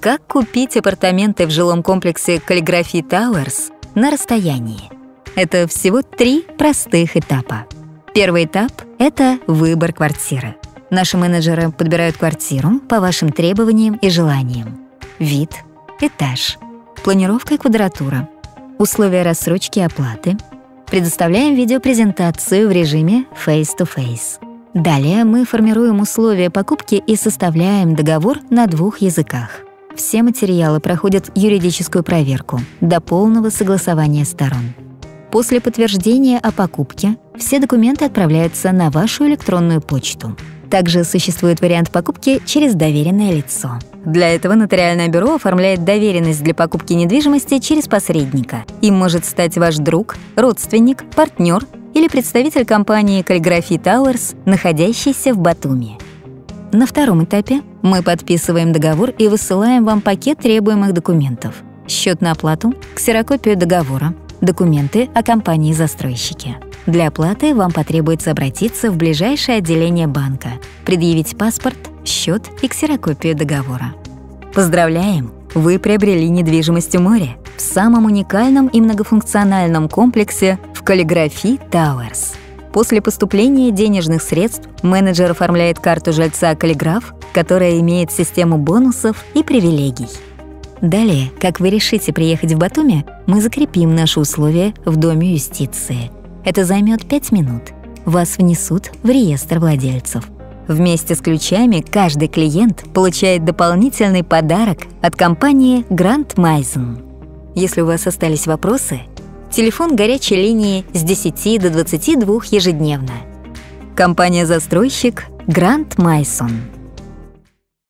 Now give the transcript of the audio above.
Как купить апартаменты в жилом комплексе Calligraphy Towers на расстоянии? Это всего 3 простых этапа. Первый этап — это выбор квартиры. Наши менеджеры подбирают квартиру по вашим требованиям и желаниям. Вид, этаж, планировка и квадратура, условия рассрочки и оплаты. Предоставляем видеопрезентацию в режиме Face-to-Face. Далее мы формируем условия покупки и составляем договор на 2 языках. Все материалы проходят юридическую проверку до полного согласования сторон. После подтверждения о покупке все документы отправляются на вашу электронную почту. Также существует вариант покупки через доверенное лицо. Для этого нотариальное бюро оформляет доверенность для покупки недвижимости через посредника. Им может стать ваш друг, родственник, партнер или представитель компании Calligraphy Towers, находящийся в Батуми. На втором этапе мы подписываем договор и высылаем вам пакет требуемых документов: счет на оплату, ксерокопию договора, документы о компании-застройщике. Для оплаты вам потребуется обратиться в ближайшее отделение банка, предъявить паспорт, счет и ксерокопию договора. Поздравляем! Вы приобрели недвижимость у моря в самом уникальном и многофункциональном комплексе в Calligraphy Towers. После поступления денежных средств менеджер оформляет карту жильца Каллиграф, которая имеет систему бонусов и привилегий. Далее, как вы решите приехать в Батуми, мы закрепим наши условия в Доме юстиции. Это займет 5 минут. Вас внесут в реестр владельцев. Вместе с ключами каждый клиент получает дополнительный подарок от компании Grand Maison. Если у вас остались вопросы, телефон горячей линии с 10 до 22 ежедневно. Компания-застройщик Grand Maison.